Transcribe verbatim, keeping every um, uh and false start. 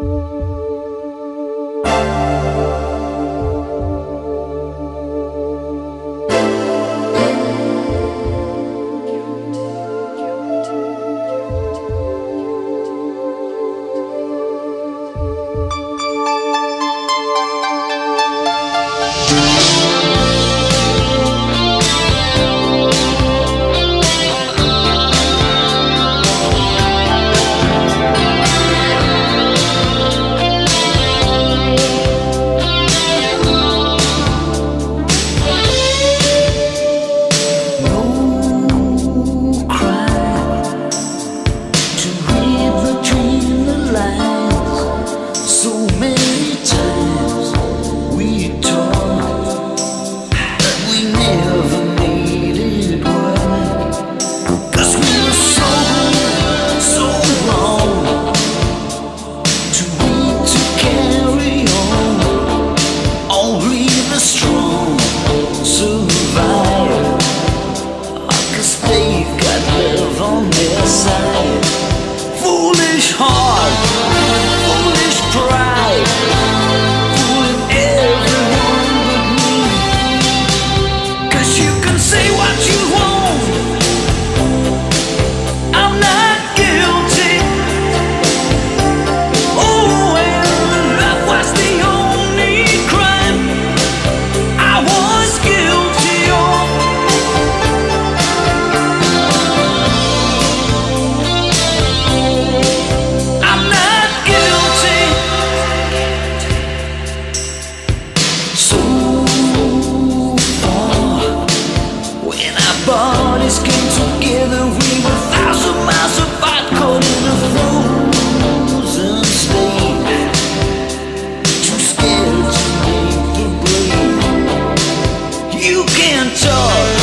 Foolish heart, foolish pride, fooling everyone but me. 'Cause you can say what you want, I'm not guilty. Oh, and love was the only crime I was guilty of. I'm not guilty. So far, when our bodies came together, we were thousand miles apart, caught in a frozen state, too scared to make the break. You can't talk,